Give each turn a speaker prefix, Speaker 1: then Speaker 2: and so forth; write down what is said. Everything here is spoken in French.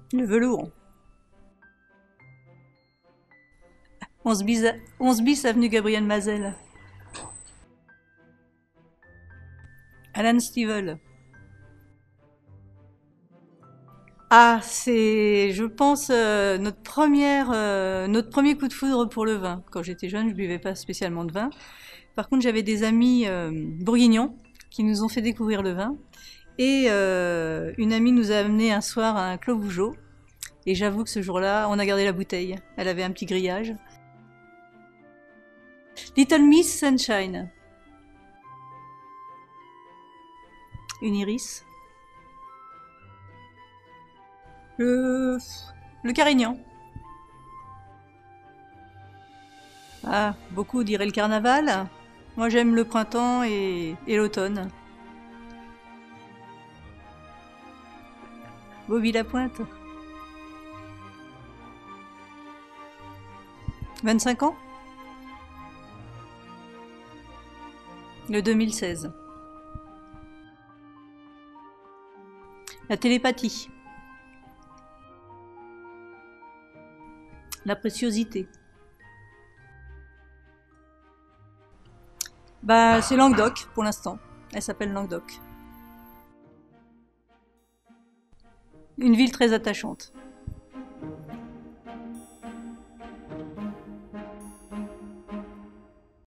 Speaker 1: Le velours. 11 bis avenue Gabriel Mazel. Alan Stivell. Ah, c'est, je pense, notre premier coup de foudre pour le vin. Quand j'étais jeune, je buvais pas spécialement de vin. Par contre, j'avais des amis bourguignons qui nous ont fait découvrir le vin. Et une amie nous a amené un soir à un Clos Vougeot. Et j'avoue que ce jour-là, on a gardé la bouteille. Elle avait un petit grillage. Little Miss Sunshine. Une iris. Le, le Carignan. Ah, beaucoup diraient le carnaval. Moi, j'aime le printemps et l'automne. Bobby Lapointe. 25 ans. Le 2016. La télépathie. La préciosité. Bah, c'est Languedoc pour l'instant. Elle s'appelle Languedoc. Une ville très attachante.